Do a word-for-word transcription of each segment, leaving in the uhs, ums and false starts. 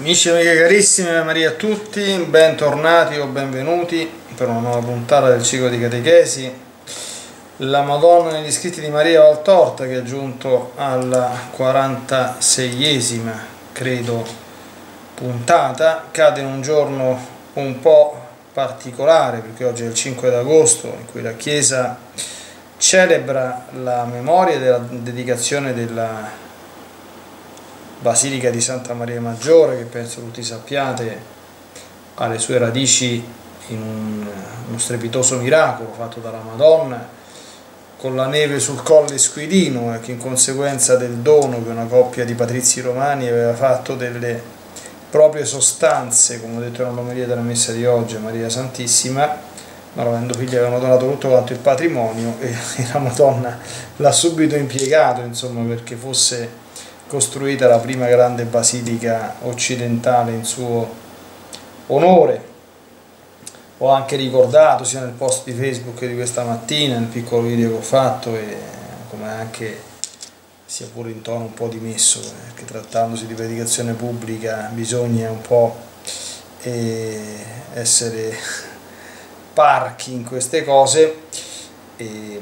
Amici e amiche carissime, Maria a tutti, bentornati o benvenuti per una nuova puntata del ciclo di catechesi. La Madonna negli scritti di Maria Valtorta, che è giunto alla quarantaseiesima, credo, puntata, cade in un giorno un po' particolare, perché oggi è il cinque d'agosto, in cui la Chiesa celebra la memoria della dedicazione della Basilica di Santa Maria Maggiore, che penso tutti sappiate ha le sue radici in un, uno strepitoso miracolo fatto dalla Madonna con la neve sul Colle Squilino, e che in conseguenza del dono che una coppia di patrizi romani aveva fatto delle proprie sostanze, come ho detto nell'omelia della messa di oggi, a Maria Santissima, non avendo figli avevano donato tutto quanto il patrimonio, e la Madonna l'ha subito impiegato, insomma, perché fosse costruita la prima grande basilica occidentale in suo onore. Ho anche ricordato sia nel post di Facebook di questa mattina, nel piccolo video che ho fatto, e come anche sia pure in tono un po' dimesso, perché trattandosi di predicazione pubblica bisogna un po' eh, essere parchi in queste cose, e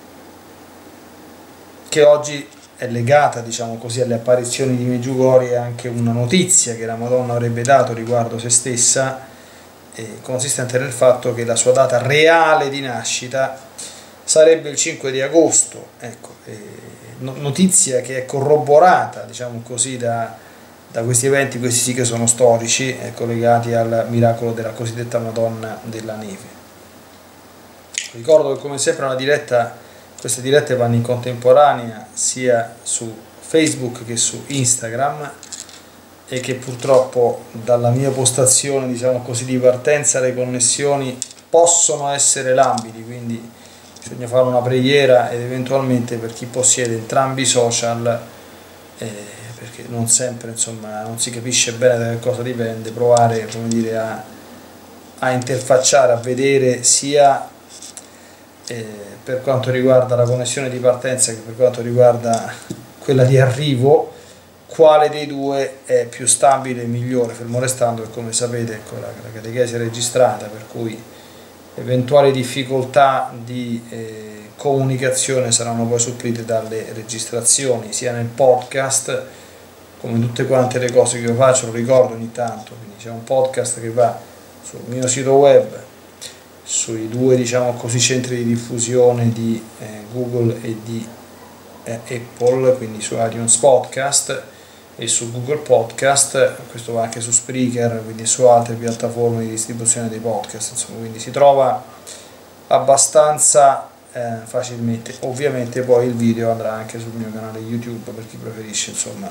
che oggi è legata, diciamo così, alle apparizioni di Medjugorje anche una notizia che la Madonna avrebbe dato riguardo se stessa, eh, consistente nel fatto che la sua data reale di nascita sarebbe il cinque di agosto. Ecco, eh, notizia che è corroborata, diciamo così, da, da questi eventi, questi sì che sono storici, eh, collegati al miracolo della cosiddetta Madonna della Neve. Ricordo che come sempre una diretta Queste dirette vanno in contemporanea sia su Facebook che su Instagram, e che purtroppo dalla mia postazione, diciamo così, di partenza le connessioni possono essere labili, quindi bisogna fare una preghiera, ed eventualmente per chi possiede entrambi i social, eh, perché non sempre, insomma, non si capisce bene da che cosa dipende, provare, come dire, a, a interfacciare, a vedere sia eh, per quanto riguarda la connessione di partenza che per quanto riguarda quella di arrivo, quale dei due è più stabile e migliore, fermo restando che, come sapete, ecco, la, la catechesi è registrata, per cui eventuali difficoltà di eh, comunicazione saranno poi supplite dalle registrazioni, sia nel podcast, come tutte quante le cose che io faccio, lo ricordo ogni tanto, quindi c'è un podcast che va sul mio sito web, sui due, diciamo così, centri di diffusione di eh, Google e di eh, Apple, quindi su iTunes Podcast e su Google Podcast. Questo va anche su Spreaker, quindi su altre piattaforme di distribuzione dei podcast, insomma, quindi si trova abbastanza eh, facilmente. Ovviamente poi il video andrà anche sul mio canale YouTube per chi preferisce, insomma,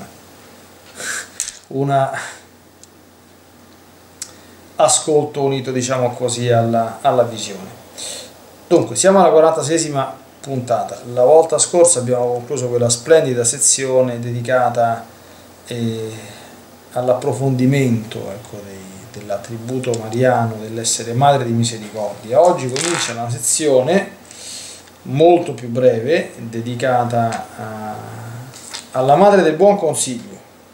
una ascolto unito, diciamo così, alla, alla visione. Dunque, siamo alla quarantaseiesima puntata. La volta scorsa abbiamo concluso quella splendida sezione dedicata eh, all'approfondimento, ecco, dell'attributo mariano dell'essere madre di misericordia. Oggi comincia una sezione molto più breve dedicata a, alla madre del buon consiglio.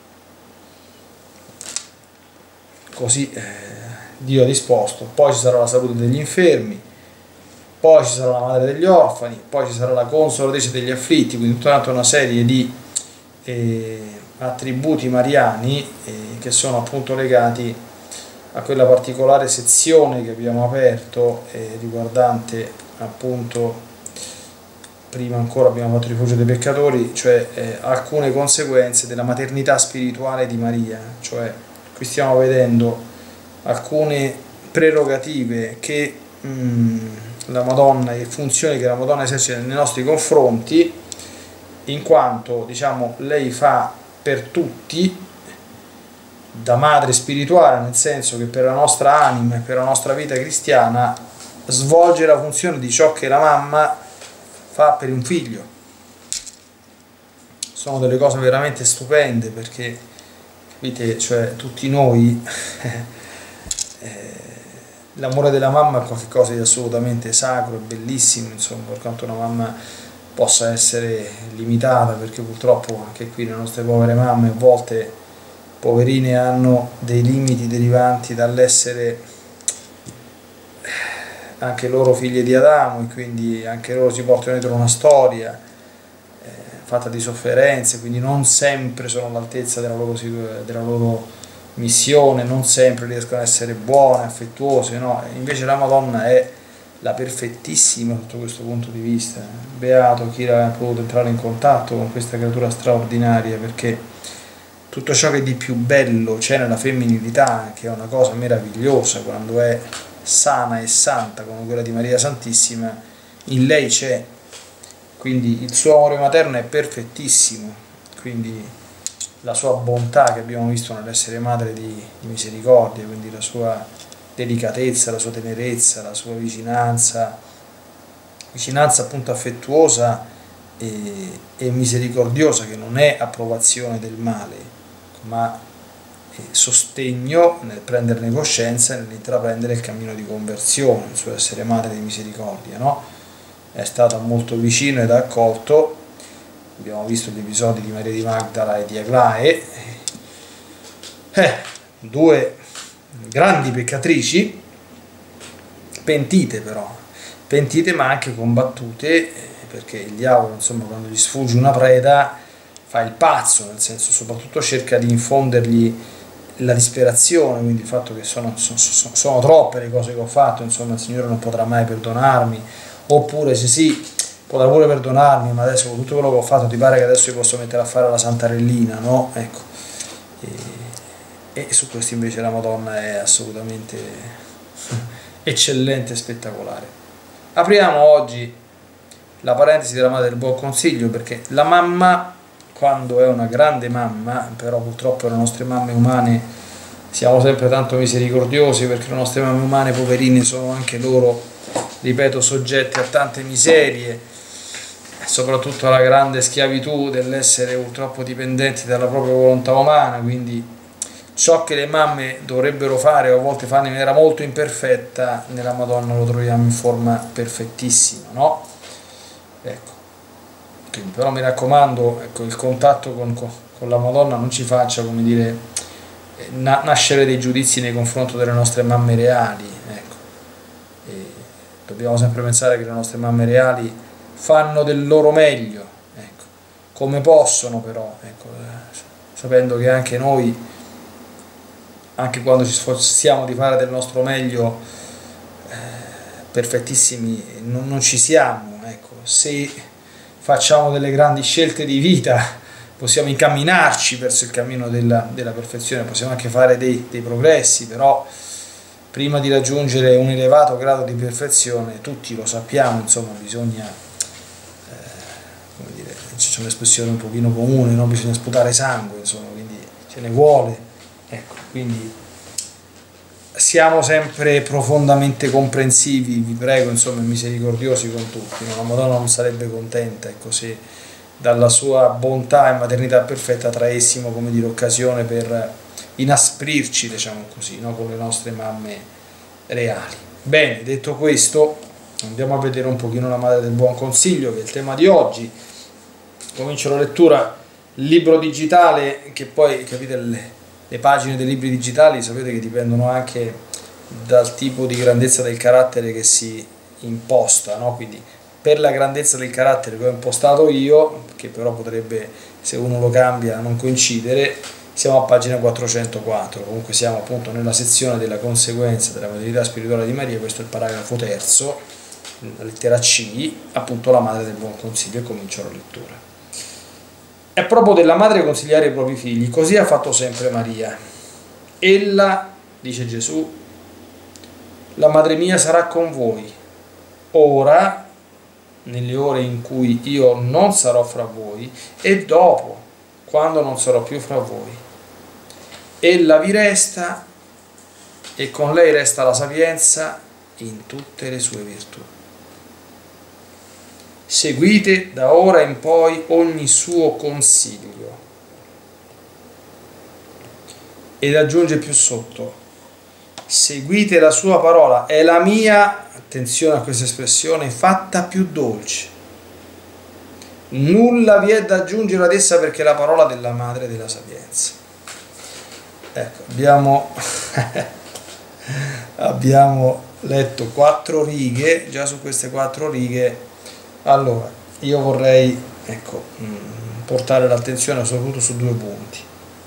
Così eh, Dio ha disposto. Poi ci sarà la salute degli infermi, poi ci sarà la madre degli orfani, poi ci sarà la consolatrice degli afflitti, quindi tutta una serie di eh, attributi mariani eh, che sono appunto legati a quella particolare sezione che abbiamo aperto, eh, riguardante appunto, prima ancora abbiamo fatto rifugio dei peccatori, cioè eh, alcune conseguenze della maternità spirituale di Maria. Cioè, qui stiamo vedendo alcune prerogative che mh, la Madonna, e funzioni che la Madonna esercita nei nostri confronti, in quanto, diciamo, lei fa per tutti da madre spirituale, nel senso che per la nostra anima e per la nostra vita cristiana svolge la funzione di ciò che la mamma fa per un figlio. Sono delle cose veramente stupende, perché capite, cioè tutti noi l'amore della mamma è qualcosa di assolutamente sacro e bellissimo, insomma, per quanto una mamma possa essere limitata, perché purtroppo anche qui le nostre povere mamme a volte poverine hanno dei limiti derivanti dall'essere anche loro figlie di Adamo, e quindi anche loro si portano dietro una storia eh, fatta di sofferenze, quindi non sempre sono all'altezza della loro, della loro missione, non sempre riescono ad essere buone, affettuose, no? Invece la Madonna è la perfettissima sotto questo punto di vista. Beato chi ha potuto entrare in contatto con questa creatura straordinaria, perché tutto ciò che di più bello c'è nella femminilità, che è una cosa meravigliosa quando è sana e santa come quella di Maria Santissima, in lei c'è. Quindi il suo amore materno è perfettissimo, quindi la sua bontà che abbiamo visto nell'essere madre di, di misericordia, quindi la sua delicatezza, la sua tenerezza, la sua vicinanza, vicinanza appunto affettuosa e, e misericordiosa, che non è approvazione del male, ma è sostegno nel prenderne coscienza e nell'intraprendere il cammino di conversione, il suo essere madre di misericordia, no? È stata molto vicino ed ha accolto. Abbiamo visto gli episodi di Maria di Magdala e di Aglae, eh, due grandi peccatrici, pentite però, pentite ma anche combattute, perché il diavolo, insomma, quando gli sfugge una preda fa il pazzo, nel senso soprattutto cerca di infondergli la disperazione, quindi il fatto che sono, sono, sono troppe le cose che ho fatto, insomma il Signore non potrà mai perdonarmi, oppure se sì, potrà pure perdonarmi, ma adesso con tutto quello che ho fatto ti pare che adesso mi posso mettere a fare la santarellina, no? Ecco. E, e su questo invece la Madonna è assolutamente eccellente e spettacolare. Apriamo oggi la parentesi della Madre del Buon Consiglio, perché la mamma, quando è una grande mamma, però purtroppo le nostre mamme umane siamo sempre tanto misericordiosi, perché le nostre mamme umane poverine sono anche loro, ripeto, soggetti a tante miserie, soprattutto alla grande schiavitù dell'essere purtroppo dipendenti dalla propria volontà umana, quindi ciò che le mamme dovrebbero fare o a volte fanno in maniera molto imperfetta, nella Madonna lo troviamo in forma perfettissima, no? Ecco. Quindi, però mi raccomando, ecco, il contatto con, con la Madonna non ci faccia, come dire, na nascere dei giudizi nei confronti delle nostre mamme reali, ecco. E dobbiamo sempre pensare che le nostre mamme reali fanno del loro meglio, ecco, come possono, però, ecco, eh, sapendo che anche noi, anche quando ci sforziamo di fare del nostro meglio, eh, perfettissimi non, non ci siamo, ecco. Se facciamo delle grandi scelte di vita possiamo incamminarci verso il cammino della, della perfezione, possiamo anche fare dei, dei progressi, però prima di raggiungere un elevato grado di perfezione, tutti lo sappiamo, insomma, bisogna, come dire, c'è un'espressione un pochino comune, no? Bisogna sputare sangue, insomma, quindi ce ne vuole, ecco, quindi siamo sempre profondamente comprensivi, vi prego, insomma, e misericordiosi con tutti, no? La Madonna non sarebbe contenta, ecco, se dalla sua bontà e maternità perfetta traessimo, come dire, occasione per inasprirci, diciamo così, no? Con le nostre mamme reali. Bene, detto questo, andiamo a vedere un pochino la Madre del Buon Consiglio, che è il tema di oggi. Comincio la lettura, libro digitale, che poi, capite, le, le pagine dei libri digitali sapete che dipendono anche dal tipo di grandezza del carattere che si imposta, no? Quindi per la grandezza del carattere che ho impostato io, che però potrebbe, se uno lo cambia, non coincidere, siamo a pagina quattrocentoquattro, comunque siamo appunto nella sezione della conseguenza della maternità spirituale di Maria. Questo è il paragrafo terzo, la lettera C, appunto la Madre del Buon Consiglio, e comincio la lettura. È proprio della madre consigliare i propri figli, così ha fatto sempre Maria. Ella, dice Gesù, la madre mia sarà con voi, ora, nelle ore in cui io non sarò fra voi, e dopo, quando non sarò più fra voi. Ella vi resta, e con lei resta la sapienza in tutte le sue virtù. Seguite da ora in poi ogni suo consiglio. Ed aggiunge più sotto, seguite la sua parola, è la mia, attenzione a questa espressione, fatta più dolce. Nulla vi è da aggiungere ad essa, perché è la parola della madre della sapienza. ecco, abbiamo abbiamo letto quattro righe. Già su queste quattro righe, allora io vorrei, ecco, portare l'attenzione soprattutto su due punti.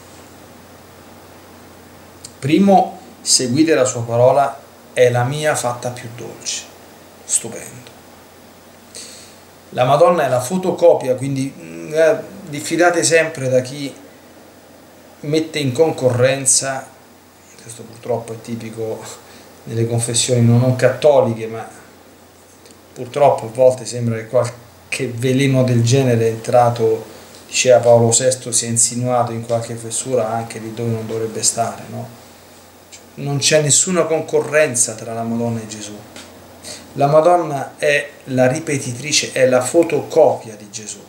Primo, seguite la sua parola, è la mia fatta più dolce. Stupendo. La Madonna è la fotocopia, quindi eh, diffidate sempre da chi mette in concorrenza, questo purtroppo è tipico nelle confessioni non cattoliche, ma purtroppo a volte sembra che qualche veleno del genere è entrato, diceva Paolo sesto, si è insinuato in qualche fessura anche lì dove non dovrebbe stare, no? Non c'è nessuna concorrenza tra la Madonna e Gesù. La Madonna è la ripetitrice, è la fotocopia di Gesù.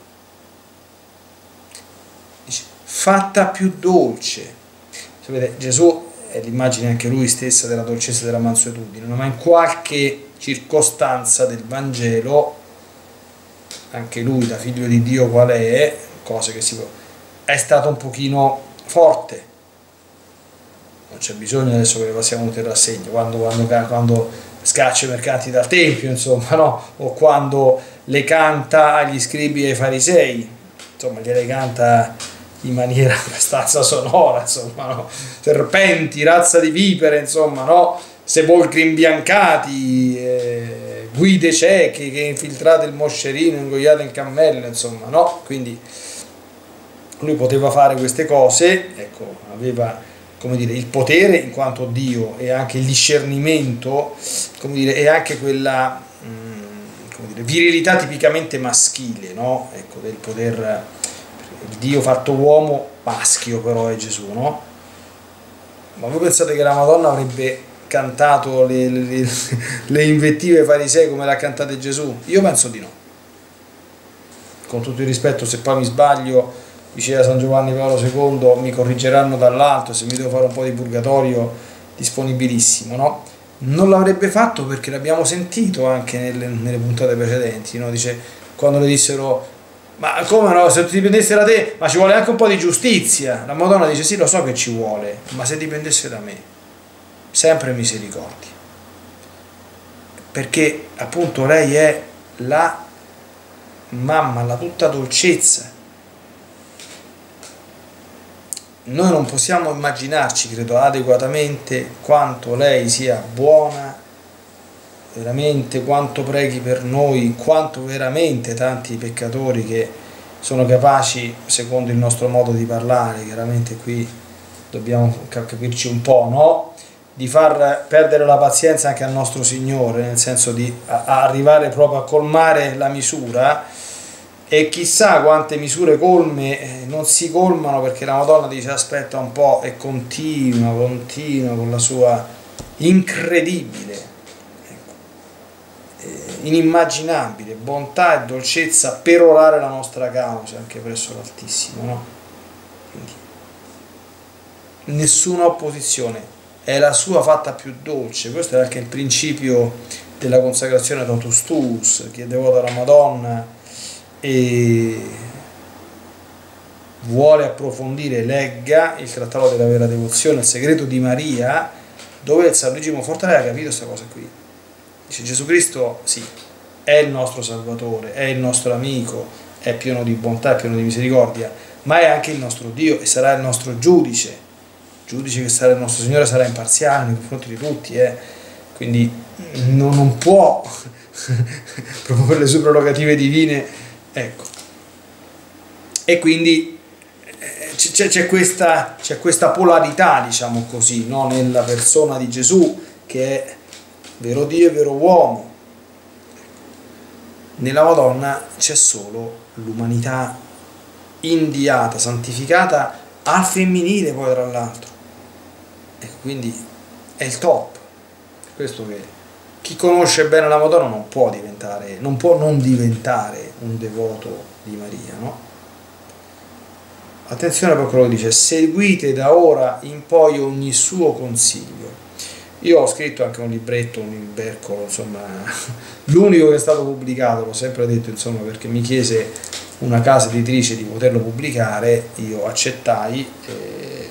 Dice, fatta più dolce. Sapete, Gesù è l'immagine anche lui stessa della dolcezza e della mansuetudine, ma in qualche circostanza del Vangelo, anche lui da figlio di Dio qual è, cose che si può, è stato un pochino forte. Non c'è bisogno adesso che le passiamo tutte in rassegna, quando, quando, quando scaccia i mercanti dal tempio, insomma, no? O quando le canta agli scribi e ai farisei, insomma, gliele canta in maniera abbastanza sonora, insomma, no? Serpenti, razza di vipere, insomma, no? Sepolcri imbiancati, eh, guide cieche che infiltrate il moscerino, ingoiate il cammello, insomma, no? Quindi lui poteva fare queste cose, ecco, aveva, come dire, il potere in quanto Dio e anche il discernimento, come dire, e anche quella mh, come dire, virilità tipicamente maschile, no? Ecco, del poter, il Dio fatto uomo, maschio però è Gesù, no? Ma voi pensate che la Madonna avrebbe cantato le, le, le invettive ai farisei come l'ha cantate Gesù? Io penso di no. Con tutto il rispetto, se poi mi sbaglio, diceva San Giovanni Paolo secondo, mi corrigeranno dall'alto, se mi devo fare un po' di purgatorio, disponibilissimo, no? Non l'avrebbe fatto perché l'abbiamo sentito anche nelle, nelle puntate precedenti, no? Dice, quando le dissero, ma come no, se dipendesse da te, ma ci vuole anche un po' di giustizia. La Madonna dice, sì, lo so che ci vuole, ma se dipendesse da me, sempre misericordia. Perché appunto lei è la mamma, la tutta dolcezza. Noi non possiamo immaginarci, credo, adeguatamente quanto lei sia buona, veramente quanto preghi per noi, quanto veramente tanti peccatori che sono capaci, secondo il nostro modo di parlare, chiaramente qui dobbiamo capirci un po', no? Di far perdere la pazienza anche al nostro Signore, nel senso di arrivare proprio a colmare la misura. E chissà quante misure colme non si colmano perché la Madonna dice aspetta un po' e continua, continua con la sua incredibile, ecco, inimmaginabile bontà e dolcezza per orare la nostra causa anche presso l'Altissimo, no? Quindi nessuna opposizione, è la sua fatta più dolce. Questo è anche il principio della consacrazione totus tuus, chi è devoto alla Madonna e vuole approfondire, legga il Trattato della vera devozione, il segreto di Maria, dove il San Luigi Monforte aveva capito questa cosa qui. Dice Gesù Cristo sì, è il nostro Salvatore, è il nostro amico, è pieno di bontà, è pieno di misericordia, ma è anche il nostro Dio e sarà il nostro giudice, giudice che sarà il nostro Signore, sarà imparziale nei confronti di tutti, eh. Quindi non, non può proprio per le sue prerogative divine, ecco. E quindi c'è questa, c'è questa polarità, diciamo così, no? Nella persona di Gesù, che è vero Dio e vero uomo. Nella Madonna c'è solo l'umanità indiata, santificata al femminile poi tra l'altro. Ecco, quindi è il top. Questo che chi conosce bene la Madonna non può diventare, non può non diventare un devoto di Maria, no? Attenzione per quello che dice, seguite da ora in poi ogni suo consiglio. Io ho scritto anche un libretto, un imbercolo, insomma, l'unico che è stato pubblicato, l'ho sempre detto, insomma, perché mi chiese una casa editrice di poterlo pubblicare, io accettai, e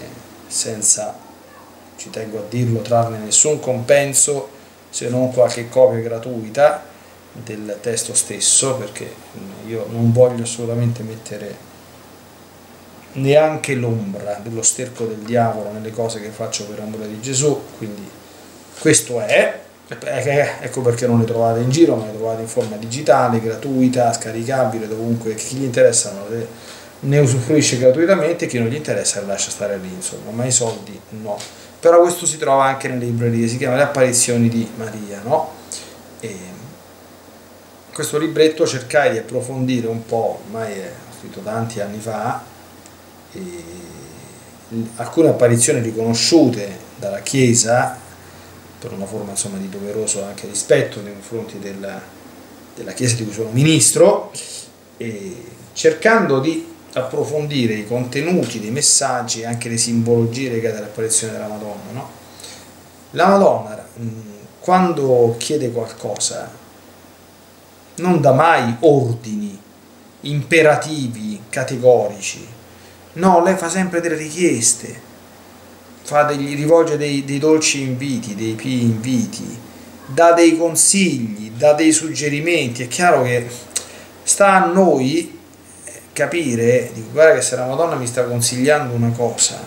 senza, ci tengo a dirlo, trarne nessun compenso se non qualche copia gratuita del testo stesso, perché io non voglio assolutamente mettere neanche l'ombra dello sterco del diavolo nelle cose che faccio per amore di Gesù. Quindi questo è, ecco perché non le trovate in giro, ma le trovate in forma digitale, gratuita, scaricabile dovunque. Chi gli interessano ne usufruisce gratuitamente, chi non gli interessa le lascia stare lì, insomma, ma i soldi no. Però questo si trova anche nelle librerie, si chiama Le apparizioni di Maria, no? E questo libretto cercai di approfondire un po', ormai è scritto tanti anni fa, e alcune apparizioni riconosciute dalla Chiesa per una forma, insomma, di doveroso anche rispetto nei confronti della, della Chiesa di cui sono ministro, e cercando di approfondire i contenuti dei messaggi e anche le simbologie legate all'apparizione della Madonna, no? La Madonna, quando chiede qualcosa, non dà mai ordini, imperativi, categorici. No, lei fa sempre delle richieste, fa degli, rivolge dei, dei dolci inviti, dei pii inviti, dà dei consigli, dà dei suggerimenti. È chiaro che sta a noi capire, dico, guarda che se la Madonna mi sta consigliando una cosa,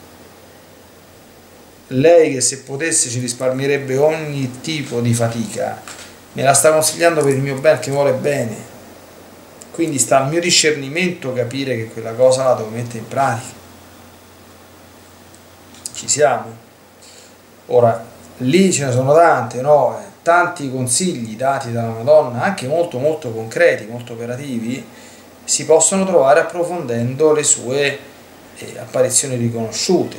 lei che se potesse ci risparmierebbe ogni tipo di fatica, me la sta consigliando per il mio bene, che vuole bene, quindi sta al mio discernimento capire che quella cosa la devo mettere in pratica. Ci siamo? Ora, lì ce ne sono tante, no? Tanti consigli dati dalla Madonna, anche molto molto concreti, molto operativi, si possono trovare approfondendo le sue eh, apparizioni riconosciute.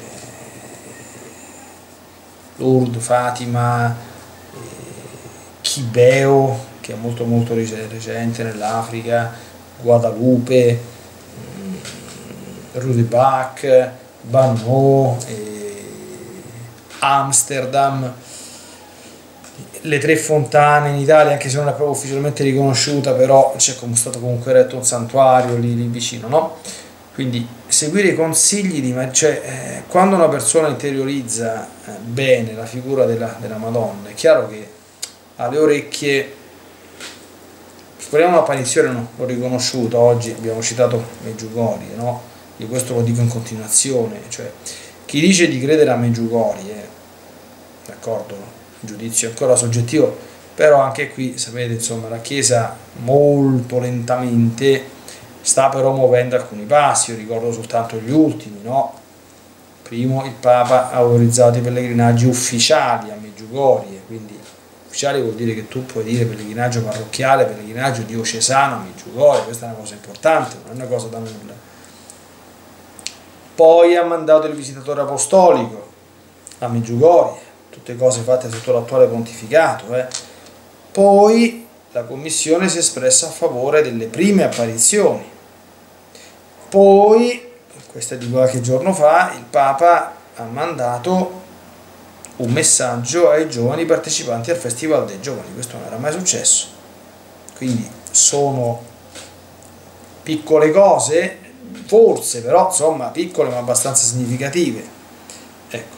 Lourdes, Fatima, eh, Chibeo, che è molto molto recente nell'Africa, Guadalupe, mm, Rudebach, Banò, eh, Amsterdam, le Tre Fontane in Italia, anche se non è proprio ufficialmente riconosciuta, però c'è come stato comunque eretto un santuario lì, lì vicino, no? Quindi seguire i consigli di, cioè, eh, quando una persona interiorizza eh, bene la figura della, della Madonna, è chiaro che alle orecchie, speriamo un'apparizione, no, l'ho riconosciuto oggi, abbiamo citato Medjugorje, no? Io questo lo dico in continuazione, cioè chi dice di credere a Medjugorje, d'accordo, giudizio ancora soggettivo, però anche qui sapete, insomma, la Chiesa molto lentamente sta però muovendo alcuni passi. Io ricordo soltanto gli ultimi, no? Primo, il Papa ha autorizzato i pellegrinaggi ufficiali a Medjugorje, quindi ufficiale vuol dire che tu puoi dire pellegrinaggio parrocchiale, pellegrinaggio diocesano a Medjugorje, questa è una cosa importante, non è una cosa da nulla. Poi ha mandato il visitatore apostolico a Medjugorje, tutte cose fatte sotto l'attuale pontificato. Eh. Poi la commissione si è espressa a favore delle prime apparizioni. Poi, questa è di qualche giorno fa, il Papa ha mandato un messaggio ai giovani partecipanti al Festival dei Giovani. Questo non era mai successo. Quindi sono piccole cose, forse, però insomma piccole ma abbastanza significative. Ecco.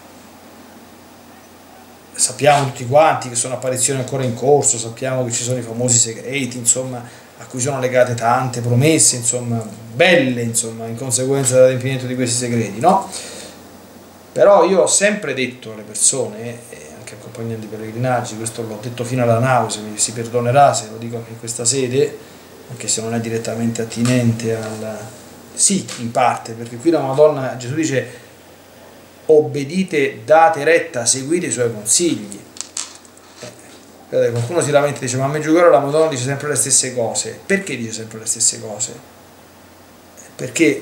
Sappiamo tutti quanti che sono apparizioni ancora in corso, sappiamo che ci sono i famosi segreti, insomma, a cui sono legate tante promesse, insomma, belle, insomma, in conseguenza dell'adempimento di questi segreti, no? Però io ho sempre detto alle persone, e anche accompagnando i pellegrinaggi, questo l'ho detto fino alla nausea, mi si perdonerà se lo dico anche in questa sede, anche se non è direttamente attinente al... Sì, in parte, perché qui la Madonna, Gesù dice: obbedite, date retta, seguite i suoi consigli. Eh, qualcuno si lamenta e dice: ma a Medjugorje la Madonna dice sempre le stesse cose. Perché dice sempre le stesse cose? Perché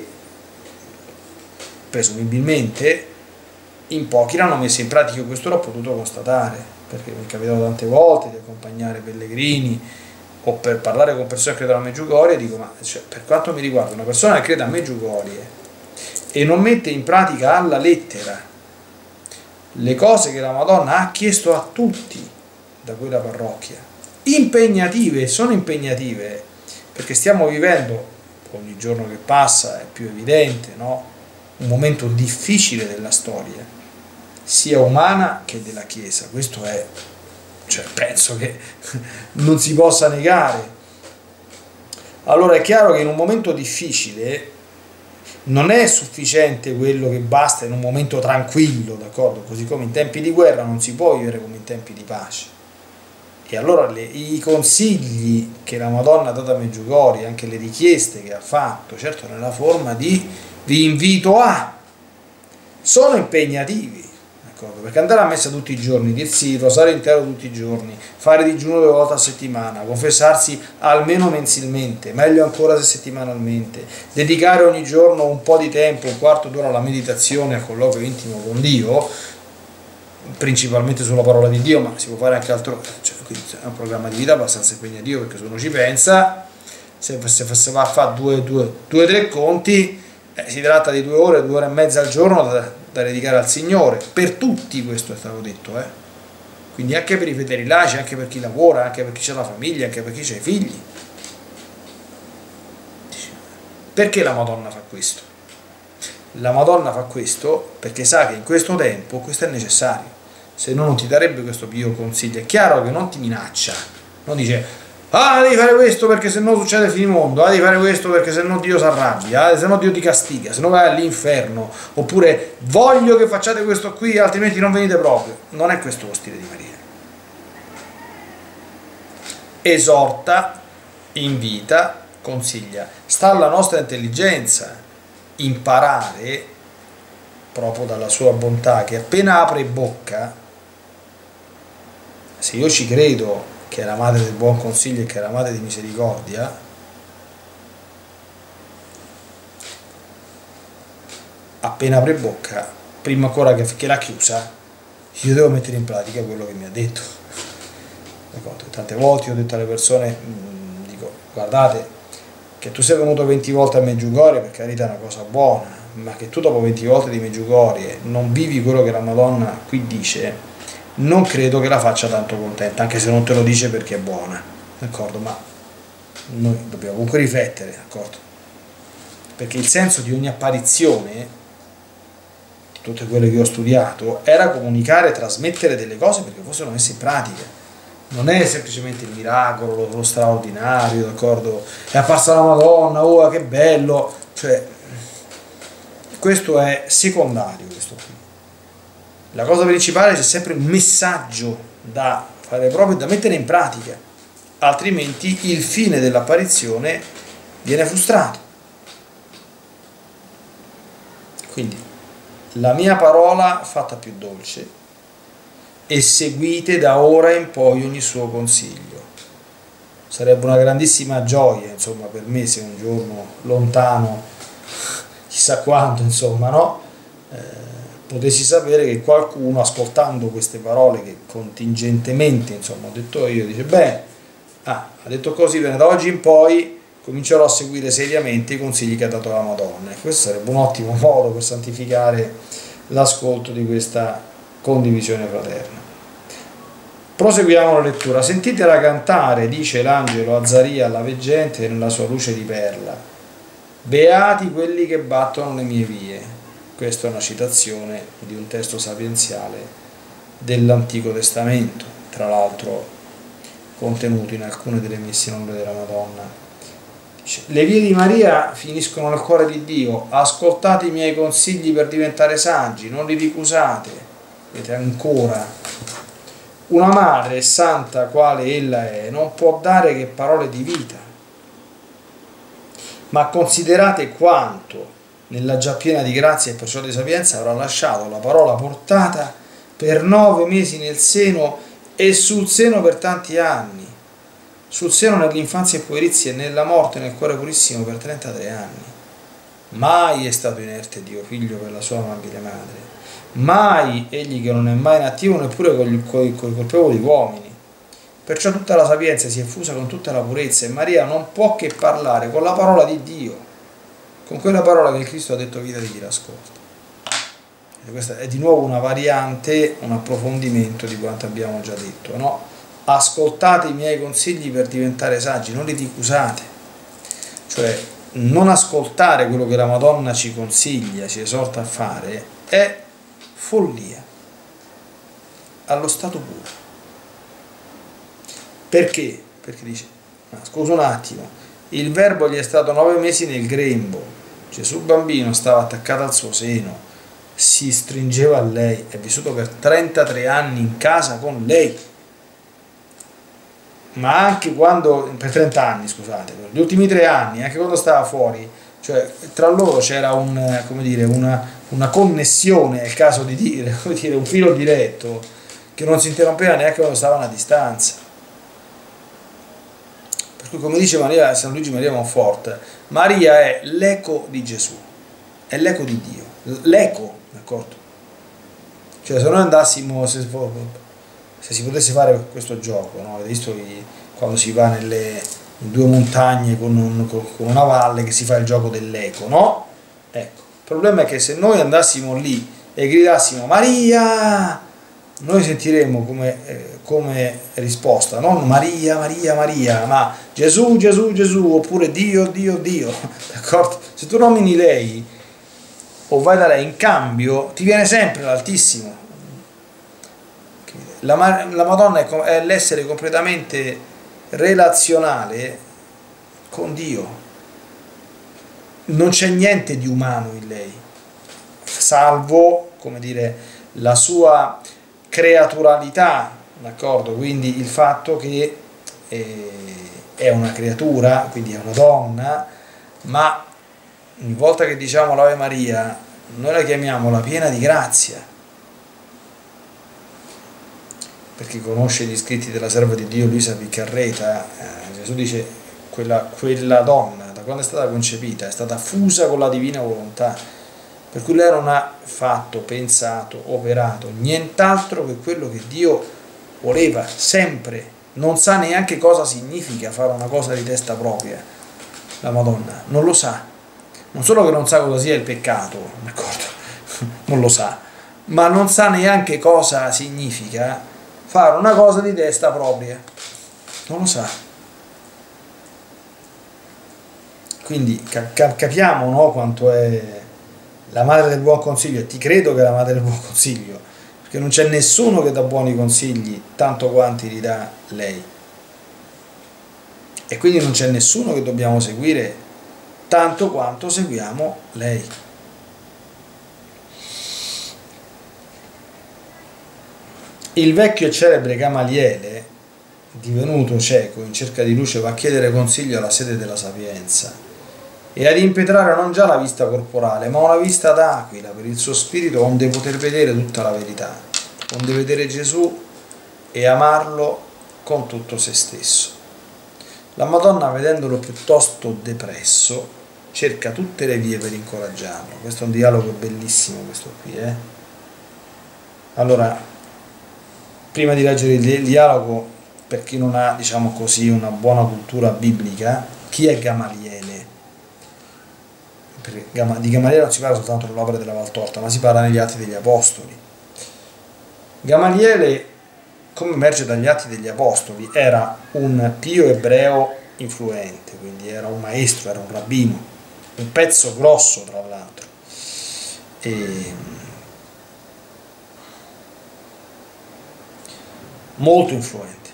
presumibilmente in pochi l'hanno messa in pratica. Io questo l'ho potuto constatare, perché mi è capitato tante volte di accompagnare pellegrini o per parlare con persone che credono a Medjugorje, e dico: ma cioè, per quanto mi riguarda, una persona che crede a Medjugorje e non mette in pratica alla lettera le cose che la Madonna ha chiesto a tutti da quella parrocchia, impegnative, sono impegnative, perché stiamo vivendo, ogni giorno che passa è più evidente, no? un momento difficile della storia, sia umana che della Chiesa. Questo è, cioè, penso che non si possa negare. Allora è chiaro che in un momento difficile non è sufficiente quello che basta in un momento tranquillo, d'accordo? Così come in tempi di guerra non si può vivere come in tempi di pace. E allora le, i consigli che la Madonna ha dato a Medjugorje, anche le richieste che ha fatto, certo nella forma di vi invito a, sono impegnativi, d'accordo? Perché andare a messa tutti i giorni, dirsi il rosario intero tutti i giorni, fare digiuno due volte a settimana, confessarsi almeno mensilmente, meglio ancora se settimanalmente, dedicare ogni giorno un po' di tempo, un quarto d'ora alla meditazione, al colloquio intimo con Dio, principalmente sulla parola di Dio, ma si può fare anche altro, cioè, quindi è un programma di vita abbastanza impegnativo, perché se uno ci pensa, se, se, se va a fare due, due, due tre conti, eh, si tratta di due ore, due ore e mezza al giorno da, da dedicare al Signore. Per tutti questo è stato detto, eh? Quindi anche per i fedeli laici, anche per chi lavora, anche per chi ha la famiglia, anche per chi ha i figli. Perché la Madonna fa questo? La Madonna fa questo perché sa che in questo tempo questo è necessario, se no non ti darebbe questo pio consiglio. È chiaro che non ti minaccia, non dice ah devi fare questo perché se no succede il finimondo, ah devi fare questo perché se no Dio si arrabbia, ah, se no Dio ti castiga, se no vai all'inferno, oppure voglio che facciate questo qui altrimenti non venite proprio. Non è questo lo stile di Maria. Esorta, invita, consiglia. Sta alla nostra intelligenza imparare proprio dalla sua bontà, che appena apre bocca, se io ci credo che è la madre del buon consiglio e che è la madre di misericordia, appena apre bocca, prima ancora che, che l'ha chiusa, io devo mettere in pratica quello che mi ha detto. Tante volte io ho detto alle persone, dico, guardate, che tu sei venuto venti volte a Medjugorje, per carità è una cosa buona, ma che tu dopo venti volte di Medjugorje non vivi quello che la Madonna qui dice, non credo che la faccia tanto contenta, anche se non te lo dice perché è buona, d'accordo? Ma noi dobbiamo comunque riflettere, d'accordo? Perché il senso di ogni apparizione, di tutte quelle che ho studiato, era comunicare, trasmettere delle cose perché fossero messe in pratica. Non è semplicemente il miracolo, lo, lo straordinario, d'accordo? È apparsa la Madonna, oh che bello, cioè questo è secondario, questo qui. La cosa principale c'è sempre un messaggio da fare proprio, da mettere in pratica, altrimenti il fine dell'apparizione viene frustrato. Quindi la mia parola fatta più dolce, e seguite da ora in poi ogni suo consiglio. Sarebbe una grandissima gioia, insomma, per me se un giorno lontano, chissà quando, insomma, no? Eh, potessi sapere che qualcuno, ascoltando queste parole che contingentemente, insomma, ho detto io, dice, beh, ah, ha detto così, bene, da oggi in poi comincerò a seguire seriamente i consigli che ha dato la Madonna. E questo sarebbe un ottimo modo per santificare l'ascolto di questa condivisione fraterna. Proseguiamo la lettura. Sentitela cantare, dice l'angelo a Zaria alla veggente nella sua luce di perla. Beati quelli che battono le mie vie. Questa è una citazione di un testo sapienziale dell'Antico Testamento, tra l'altro contenuto in alcune delle messe in onore della Madonna. Dice, le vie di Maria finiscono nel cuore di Dio, ascoltate i miei consigli per diventare saggi, non li ricusate. Vedete ancora, una madre santa quale ella è non può dare che parole di vita, ma considerate quanto nella già piena di grazia e perciò di sapienza avrà lasciato la parola portata per nove mesi nel seno e sul seno per tanti anni, sul seno nell'infanzia e puerizia e nella morte nel cuore purissimo per trentatré anni. Mai è stato inerte Dio figlio per la sua amabile madre, mai egli che non è mai inattivo neppure con i colpevoli uomini. Perciò tutta la sapienza si è fusa con tutta la purezza e Maria non può che parlare con la parola di Dio, con quella parola che il Cristo ha detto vita di chi l'ascolta. E questa è di nuovo una variante, un approfondimento di quanto abbiamo già detto, no? Ascoltate i miei consigli per diventare saggi, non li ricusate. Cioè non ascoltare quello che la Madonna ci consiglia, ci esorta a fare, è follia, allo stato puro. Perché? Perché dice, ma scusa un attimo, il verbo gli è stato nove mesi nel grembo, Gesù bambino stava attaccato al suo seno, si stringeva a lei, è vissuto per trentatré anni in casa con lei, ma anche quando, per trenta anni scusate, per gli ultimi tre anni, anche quando stava fuori, cioè tra loro c'era un, come dire, una, una connessione, è il caso di dire, come dire, un filo diretto che non si interrompeva neanche quando stavano a distanza. Per cui, come dice Maria, San Luigi Maria Monfort, Maria è l'eco di Gesù, è l'eco di Dio, l'eco, d'accordo? Cioè se noi andassimo, se, se si potesse fare questo gioco, no? Avete visto i, quando si va nelle in due montagne con, un, con una valle che si fa il gioco dell'eco, no? Ecco, il problema è che se noi andassimo lì e gridassimo Maria, noi sentiremo come, eh, come risposta non Maria, Maria, Maria, ma Gesù, Gesù, Gesù, oppure Dio, Dio, Dio, d'accordo? Se tu nomini lei o vai da lei, in cambio ti viene sempre l'Altissimo. La, la Madonna è, è l'essere completamente relazionale con Dio, non c'è niente di umano in lei, salvo, come dire, la sua creaturalità, d'accordo? Quindi il fatto che eh, è una creatura, quindi è una donna, ma ogni volta che diciamo l'Ave Maria noi la chiamiamo la piena di grazia, perché conosce gli scritti della serva di Dio Luisa Piccarreta. eh, Gesù dice quella, quella donna da quando è stata concepita è stata fusa con la divina volontà, per cui lei non ha fatto, pensato, operato nient'altro che quello che Dio voleva sempre, non sa neanche cosa significa fare una cosa di testa propria. La Madonna non lo sa, non solo che non sa cosa sia il peccato, d'accordo? Non lo sa, ma non sa neanche cosa significa fare una cosa di testa propria, non lo sa. Quindi capiamo, no, quanto è la madre del buon consiglio, e ti credo che è la madre del buon consiglio, perché non c'è nessuno che dà buoni consigli tanto quanti li dà lei, e quindi non c'è nessuno che dobbiamo seguire tanto quanto seguiamo lei. Il vecchio e celebre Gamaliele, divenuto cieco in cerca di luce, va a chiedere consiglio alla sede della sapienza e ad impetrare non già la vista corporale, ma una vista d'aquila per il suo spirito, onde poter vedere tutta la verità, onde vedere Gesù e amarlo con tutto se stesso. La Madonna, vedendolo piuttosto depresso, cerca tutte le vie per incoraggiarlo. Questo è un dialogo bellissimo, questo qui, eh? Allora, prima di leggere il dialogo, per chi non ha, diciamo così, una buona cultura biblica, chi è Gamaliele? Perché di Gamaliele non si parla soltanto nell'opera della Valtorta, ma si parla negli Atti degli Apostoli. Gamaliele, come emerge dagli Atti degli Apostoli, era un pio ebreo influente, quindi era un maestro, era un rabbino, un pezzo grosso tra l'altro. E molto influente.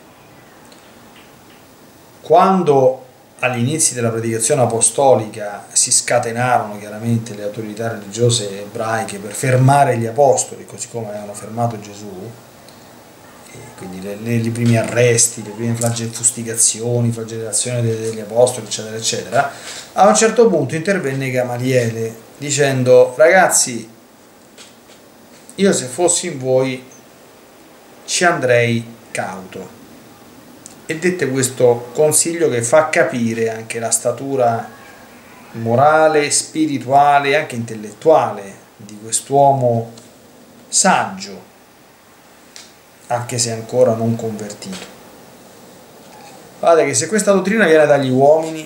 Quando agli inizi della predicazione apostolica si scatenarono chiaramente le autorità religiose ebraiche per fermare gli apostoli, così come avevano fermato Gesù, e quindi le, le, i primi arresti, le prime fustigazioni, flagellazioni degli apostoli, eccetera, eccetera, a un certo punto intervenne Gamaliele dicendo: ragazzi, io se fossi in voi ci andrei cauto, e dette questo consiglio che fa capire anche la statura morale, spirituale e anche intellettuale di quest'uomo saggio, anche se ancora non convertito. Guardate che se questa dottrina viene dagli uomini,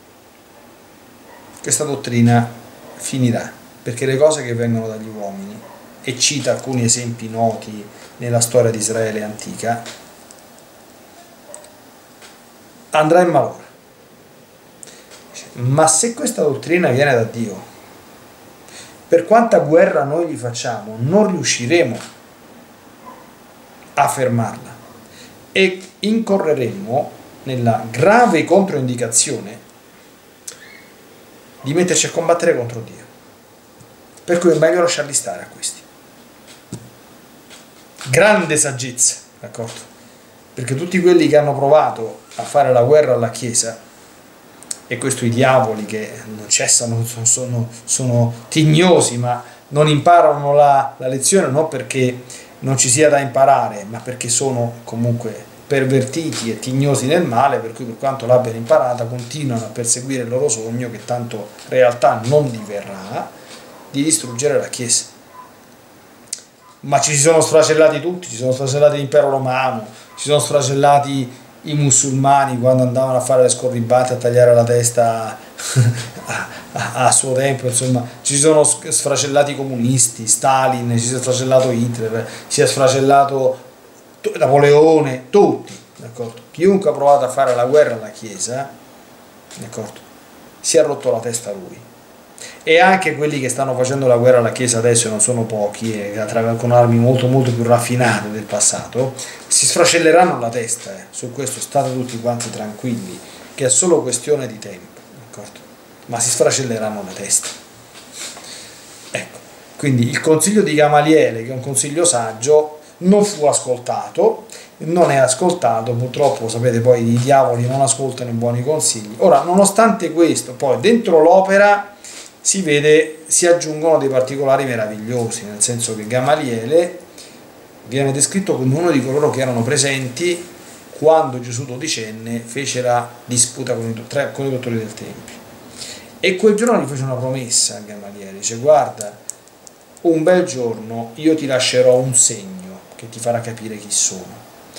questa dottrina finirà, perché le cose che vengono dagli uomini, e cita alcuni esempi noti nella storia di Israele antica, andrà in malora. Ma se questa dottrina viene da Dio, per quanta guerra noi gli facciamo, non riusciremo a fermarla e incorreremo nella grave controindicazione di metterci a combattere contro Dio. Per cui è meglio lasciarli stare a questi. Grande saggezza, d'accordo? Perché tutti quelli che hanno provato a fare la guerra alla Chiesa, e questo i diavoli che non cessano, sono, sono tignosi, ma non imparano la, la lezione, non perché non ci sia da imparare, ma perché sono comunque pervertiti e tignosi nel male, per cui per quanto l'abbiano imparata continuano a perseguire il loro sogno, che tanto realtà non diverrà, di distruggere la Chiesa. Ma ci si sono sfracellati tutti, ci sono sfracellati l'impero romano, ci sono sfracellati i musulmani quando andavano a fare le scorribate, a tagliare la testa a, a, a suo tempo, insomma, ci sono sfracellati i comunisti, Stalin, ci si è sfracellato Hitler, si è sfracellato Napoleone, tutti, d'accordo? Chiunque ha provato a fare la guerra alla Chiesa, d'accordo, si è rotto la testa lui. E anche quelli che stanno facendo la guerra alla Chiesa adesso, non sono pochi, e con armi molto molto più raffinate del passato, si sfracelleranno la testa, eh. Su questo state tutti quanti tranquilli, che è solo questione di tempo, d'accordo? Ma si sfracelleranno la testa. Ecco, quindi il consiglio di Gamaliele, che è un consiglio saggio, non fu ascoltato, non è ascoltato, purtroppo sapete poi i diavoli non ascoltano i buoni consigli. Ora, nonostante questo, poi dentro l'opera si vede, si aggiungono dei particolari meravigliosi, nel senso che Gamaliele viene descritto come uno di coloro che erano presenti quando Gesù dodicenne fece la disputa con i, tre, con i dottori del Tempio, e quel giorno gli fece una promessa a Gamaliele, dice: guarda, un bel giorno io ti lascerò un segno che ti farà capire chi sono.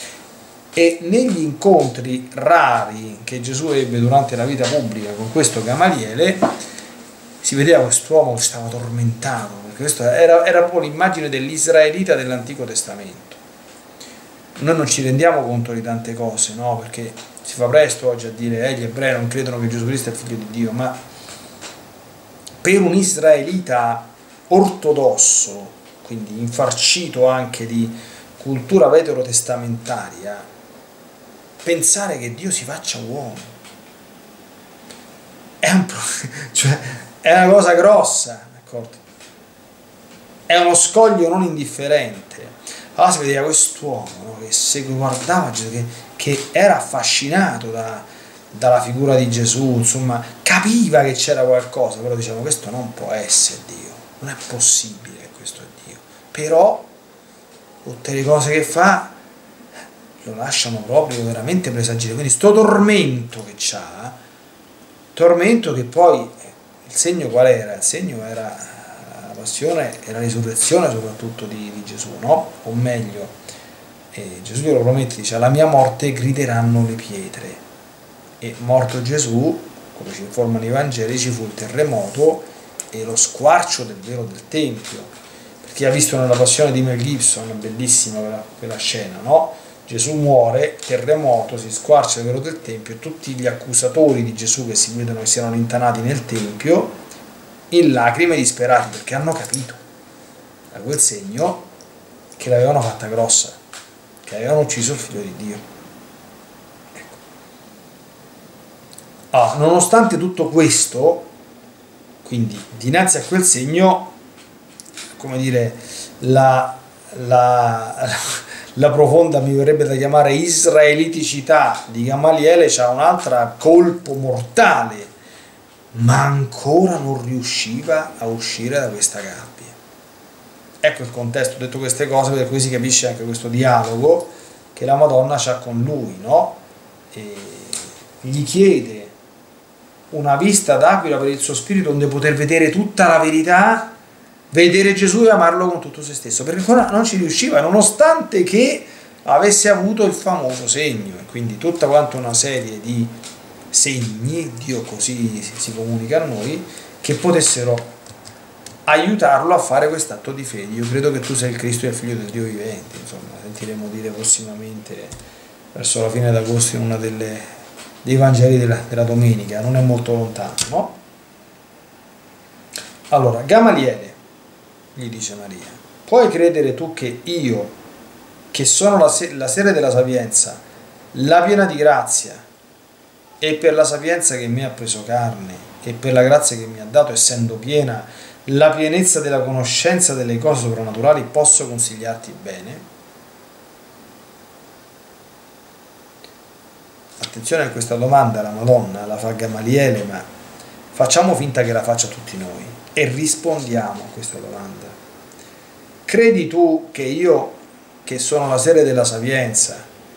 E negli incontri rari che Gesù ebbe durante la vita pubblica con questo Gamaliele si vedeva quest'uomo che stava tormentato, perché questo era, era proprio l'immagine dell'israelita dell'Antico Testamento. Noi non ci rendiamo conto di tante cose, no? Perché si fa presto oggi a dire eh, gli ebrei non credono che Gesù Cristo è figlio di Dio, ma per un israelita ortodosso, quindi infarcito anche di cultura veterotestamentaria, pensare che Dio si faccia uomo è un cioè è una cosa grossa, d'accordo? È uno scoglio non indifferente. Allora si vedeva quest'uomo, no, che se guardava Gesù, che, che era affascinato da, dalla figura di Gesù, insomma, capiva che c'era qualcosa, però diciamo questo non può essere Dio, non è possibile che questo è Dio. Però tutte le cose che fa lo lasciano proprio veramente presagire. Quindi sto tormento che c'ha, tormento che poi il segno qual era? Il segno era la passione e la risurrezione soprattutto di, di Gesù, no? O meglio, eh, Gesù glielo promette, dice: alla mia morte grideranno le pietre. E morto Gesù, come ci informano i Vangeli, ci fu il terremoto e lo squarcio del velo del Tempio. Per chi ha visto nella passione di Mel Gibson, è bellissima quella, quella scena, no? Gesù muore, terremoto, si squarcia il velo del Tempio e tutti gli accusatori di Gesù che si vedono che si erano rintanati nel Tempio in lacrime disperati, perché hanno capito da quel segno che l'avevano fatta grossa, che avevano ucciso il figlio di Dio. Ecco. Ah, nonostante tutto questo, quindi dinanzi a quel segno, come dire, la, la, la profonda, mi verrebbe da chiamare, israeliticità di Gamaliele c'ha un'altra colpo mortale, ma ancora non riusciva a uscire da questa gabbia. Ecco il contesto. Ho detto queste cose per cui si capisce anche questo dialogo che la Madonna c'ha con lui, no? E gli chiede una vista d'aquila per il suo spirito, onde poter vedere tutta la verità, vedere Gesù e amarlo con tutto se stesso, perché ancora non ci riusciva, nonostante che avesse avuto il famoso segno. E quindi tutta quanta una serie di segni, Dio così si comunica a noi, che potessero aiutarlo a fare quest'atto di fede. Io credo che tu sei il Cristo e il figlio del Dio vivente, insomma, sentiremo dire prossimamente verso la fine d'agosto in una delle dei Vangeli della, della domenica, non è molto lontano, no? Allora, Gamaliele, gli dice Maria, puoi credere tu che io, che sono la, se la sede della sapienza, la piena di grazia, e per la sapienza che mi ha preso carne, e per la grazia che mi ha dato, essendo piena, la pienezza della conoscenza delle cose soprannaturali, posso consigliarti bene? Attenzione a questa domanda, la Madonna la fa Gamaliele, ma facciamo finta che la faccia tutti noi e rispondiamo a questa domanda. Credi tu che io, che sono la sede della sapienza,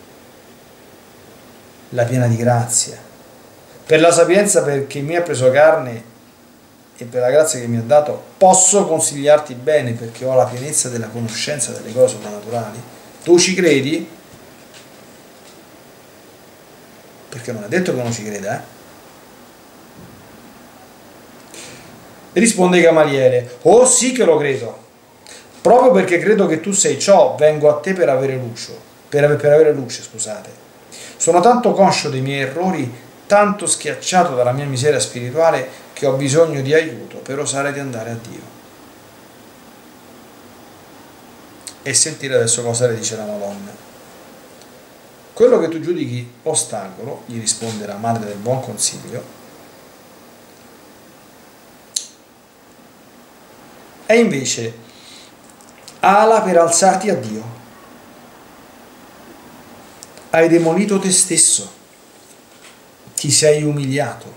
la piena di grazia, per la sapienza perché mi ha preso carne e per la grazia che mi ha dato, posso consigliarti bene perché ho la pienezza della conoscenza delle cose soprannaturali? Tu ci credi? Perché non è detto che non ci creda, eh? Risponde Gamaliele, oh sì che lo credo, proprio perché credo che tu sei ciò, vengo a te per avere luce, per, per avere luce, scusate. Sono tanto conscio dei miei errori, tanto schiacciato dalla mia miseria spirituale, che ho bisogno di aiuto per osare di andare a Dio. E sentire adesso cosa le dice la Madonna. Quello che tu giudichi ostacolo, gli risponde la madre del buon consiglio, è invece ala per alzarti a Dio. Hai demolito te stesso, ti sei umiliato,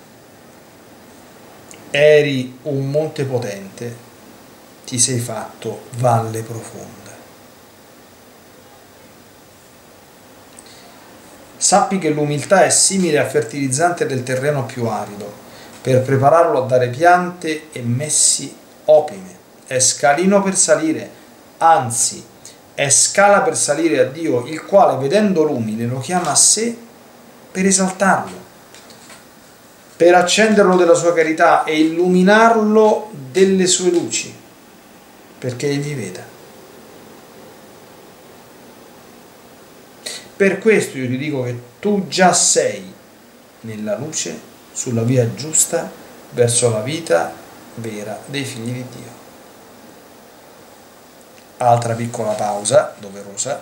eri un monte potente, ti sei fatto valle profonda. Sappi che l'umiltà è simile al fertilizzante del terreno più arido, per prepararlo a dare piante e messi opime. È scalino per salire, anzi, è scala per salire a Dio, il quale, vedendo l'umile, lo chiama a sé per esaltarlo, per accenderlo della sua carità e illuminarlo delle sue luci, perché egli veda. Per questo io ti dico che tu già sei nella luce, sulla via giusta, verso la vita vera dei figli di Dio. Altra piccola pausa, doverosa.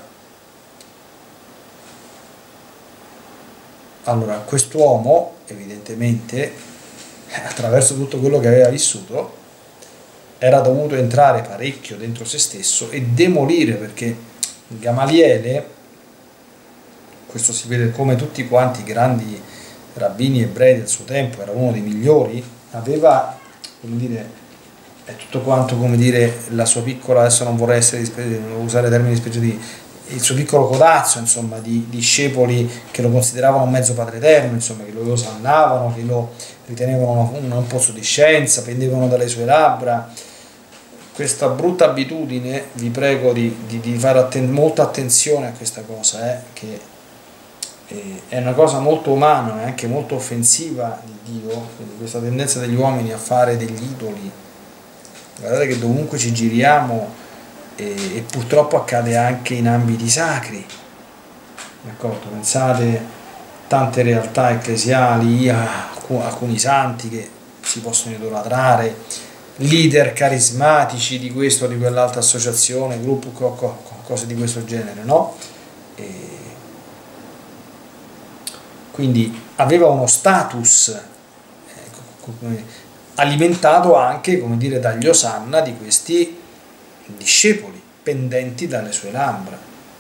Allora, quest'uomo, evidentemente, attraverso tutto quello che aveva vissuto, era dovuto entrare parecchio dentro se stesso e demolire, perché Gamaliele, questo si vede come tutti quanti i grandi rabbini ebrei del suo tempo, era uno dei migliori, aveva, come dire, è tutto quanto, come dire, la sua piccola, adesso non vorrei essere, non usare termini dispregiativi, il suo piccolo codazzo, insomma, di discepoli che lo consideravano un mezzo padre eterno, insomma, che lo osannavano, che lo ritenevano un, un pozzo di scienza, pendevano dalle sue labbra. Questa brutta abitudine, vi prego di, di, di fare atten molta attenzione a questa cosa, eh, che è una cosa molto umana e anche molto offensiva di Dio, quindi questa tendenza degli uomini a fare degli idoli. Guardate che dovunque ci giriamo, e, e purtroppo accade anche in ambiti sacri, d'accordo? Pensate tante realtà ecclesiali, a alcuni santi che si possono idolatrare, leader carismatici di questo o di quell'altra associazione, gruppo, cose di questo genere, no? E quindi aveva uno status, ecco, alimentato anche, come dire, dagli osanna di questi discepoli pendenti dalle sue labbra.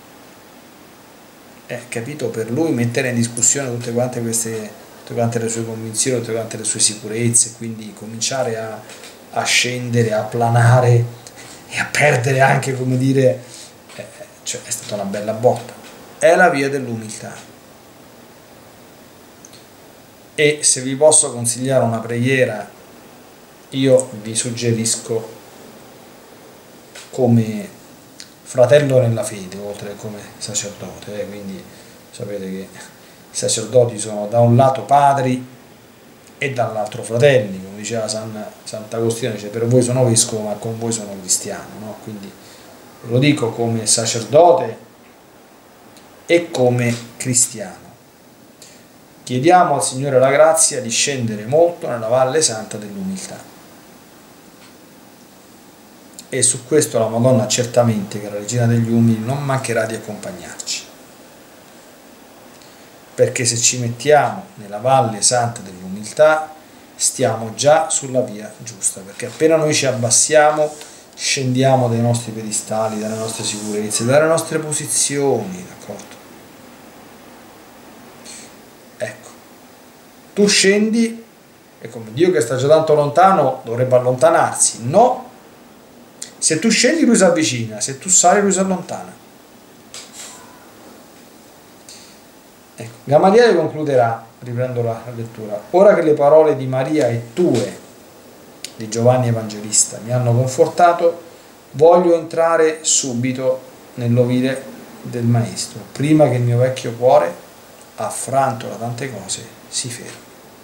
Eh, capito? Per lui mettere in discussione tutte quante queste, tutte quante le sue convinzioni, tutte quante le sue sicurezze, quindi cominciare a, a scendere, a planare e a perdere anche, come dire, eh, cioè è stata una bella botta. È la via dell'umiltà. E se vi posso consigliare una preghiera, io vi suggerisco, come fratello nella fede, oltre che come sacerdote, eh? Quindi sapete che i sacerdoti sono da un lato padri e dall'altro fratelli, come diceva San, Sant'Agostino, dice per voi sono vescovo ma con voi sono cristiano, no? Quindi lo dico come sacerdote e come cristiano. Chiediamo al Signore la grazia di scendere molto nella Valle Santa dell'Umiltà. E su questo la Madonna certamente, che è la Regina degli Umili, non mancherà di accompagnarci. Perché se ci mettiamo nella Valle Santa dell'Umiltà, stiamo già sulla via giusta. Perché appena noi ci abbassiamo, scendiamo dai nostri pedestali, dalle nostre sicurezze, dalle nostre posizioni, d'accordo? Ecco, tu scendi e come Dio che sta già tanto lontano dovrebbe allontanarsi. No, se tu scendi lui si avvicina, se tu sali lui si allontana. Ecco, Gamaliele concluderà, riprendo la lettura: ora che le parole di Maria e tue, di Giovanni Evangelista, mi hanno confortato, voglio entrare subito nell'ovile del Maestro, prima che il mio vecchio cuore, affranto da tante cose, si fermi.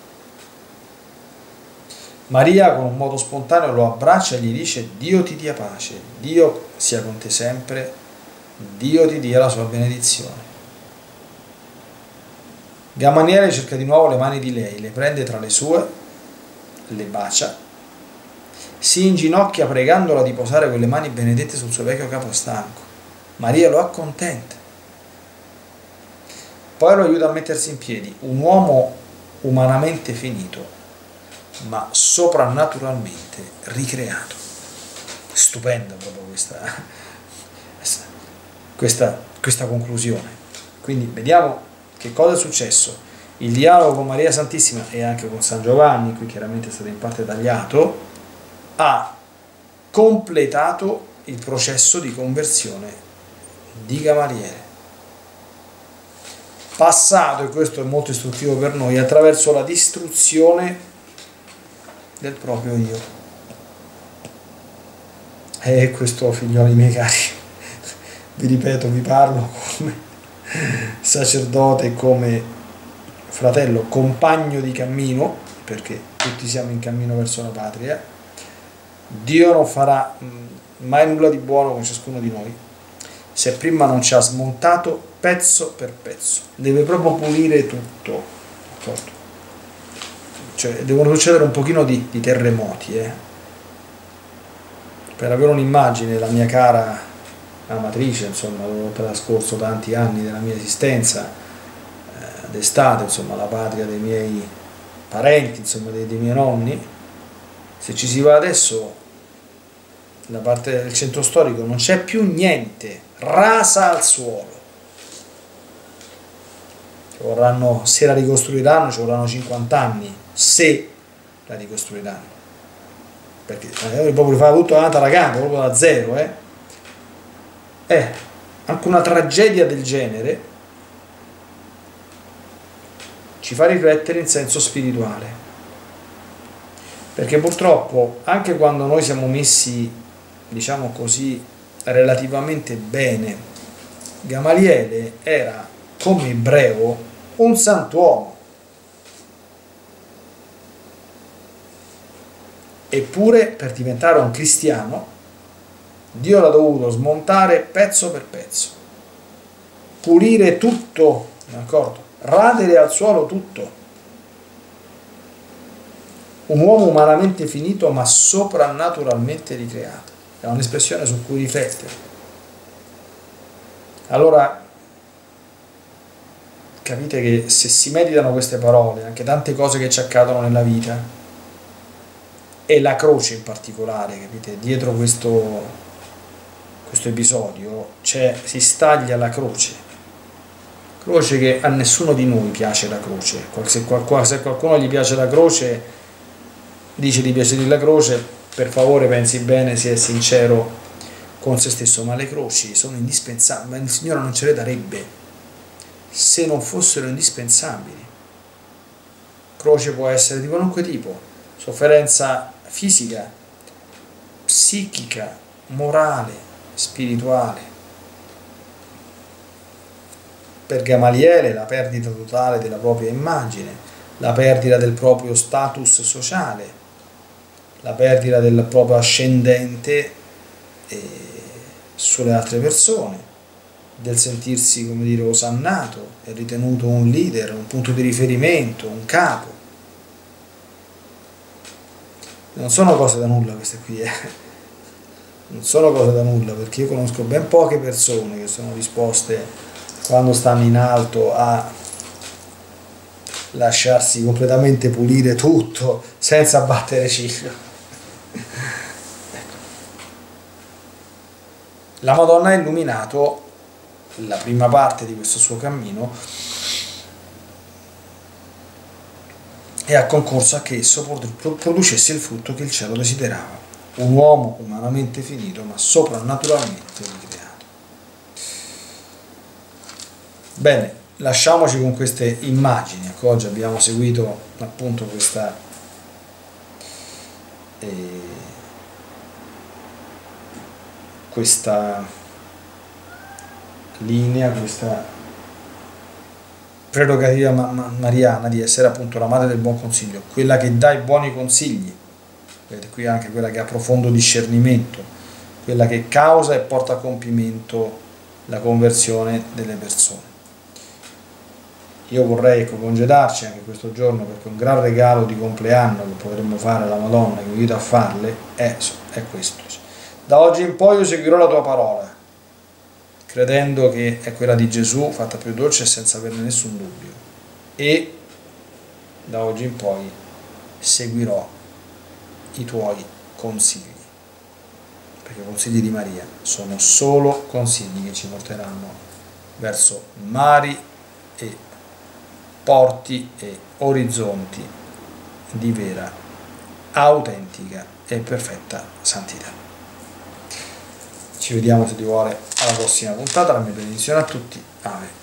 Maria con un modo spontaneo lo abbraccia e gli dice: Dio ti dia pace, Dio sia con te sempre, Dio ti dia la sua benedizione. Gamaliele cerca di nuovo le mani di lei, le prende tra le sue, le bacia, si inginocchia pregandola di posare quelle mani benedette sul suo vecchio capo stanco. Maria lo accontenta. Poi lo aiuta a mettersi in piedi, un uomo umanamente finito, ma soprannaturalmente ricreato. Stupenda proprio questa, questa, questa conclusione. Quindi vediamo che cosa è successo. Il dialogo con Maria Santissima e anche con San Giovanni, qui chiaramente è stato in parte tagliato, ha completato il processo di conversione di Gamaliele. Passato, e questo è molto istruttivo per noi, attraverso la distruzione del proprio io. E questo, figlioli miei cari, vi ripeto, vi parlo come sacerdote, come fratello, compagno di cammino, perché tutti siamo in cammino verso la patria. Dio non farà mai nulla di buono con ciascuno di noi se prima non ci ha smontato pezzo per pezzo. Deve proprio pulire tutto, d'accordo? Cioè devono succedere un pochino di, di terremoti, eh? Per avere un'immagine, la mia cara amatrice, insomma, avevo trascorso tanti anni della mia esistenza eh, d'estate, insomma, la patria dei miei parenti, insomma, dei, dei miei nonni. Se ci si va adesso, da parte del centro storico non c'è più niente, rasa al suolo. Ci vorranno, se la ricostruiranno, ci vorranno cinquanta anni, se la ricostruiranno, perché eh, proprio fare tutto davanti alla capo, proprio da zero, eh. Eh, anche una tragedia del genere ci fa riflettere in senso spirituale, perché purtroppo anche quando noi siamo messi, diciamo così, relativamente bene, Gamaliele era come ebreo un santuomo, eppure per diventare un cristiano Dio l'ha dovuto smontare pezzo per pezzo, pulire tutto, d'accordo? Radere al suolo tutto. Un uomo umanamente finito ma soprannaturalmente ricreato. È un'espressione su cui riflettere. Allora capite che se si meditano queste parole, anche tante cose che ci accadono nella vita, e la croce in particolare, capite, dietro questo questo episodio c'è, si staglia la croce, croce che a nessuno di noi piace la croce. Se, qualcuno, se a qualcuno gli piace la croce, dice di piacergli la croce, per favore pensi bene, sia sincero con se stesso, ma le croci sono indispensabili, ma il Signore non ce le darebbe se non fossero indispensabili. Croce può essere di qualunque tipo, sofferenza fisica, psichica, morale, spirituale. Per Gamaliele la perdita totale della propria immagine, la perdita del proprio status sociale, la perdita del proprio ascendente eh, sulle altre persone, del sentirsi, come dire, osannato e ritenuto un leader, un punto di riferimento, un capo. Non sono cose da nulla queste qui, eh. Non sono cose da nulla, perché io conosco ben poche persone che sono disposte, quando stanno in alto, a lasciarsi completamente pulire tutto senza battere ciglio. La Madonna ha illuminato la prima parte di questo suo cammino e ha concorso a che esso producesse il frutto che il cielo desiderava, un uomo umanamente finito ma soprannaturalmente ricreato. Bene, lasciamoci con queste immagini. Ecco, oggi abbiamo seguito appunto questa eh, questa linea, questa prerogativa ma ma mariana di essere appunto la madre del buon consiglio, quella che dà i buoni consigli. Vedete qui anche quella che ha profondo discernimento, quella che causa e porta a compimento la conversione delle persone. Io vorrei, ecco, congedarci anche questo giorno, perché un gran regalo di compleanno che potremmo fare alla Madonna, che vi invito a farle, è, è questo. Da oggi in poi io seguirò la tua parola, credendo che è quella di Gesù, fatta più dolce e senza averne nessun dubbio. E da oggi in poi seguirò i tuoi consigli, perché i consigli di Maria sono solo consigli che ci porteranno verso mari e porti e orizzonti di vera, autentica e perfetta santità. Ci vediamo, se ti vuole, alla prossima puntata. La mia benedizione a tutti. Ave.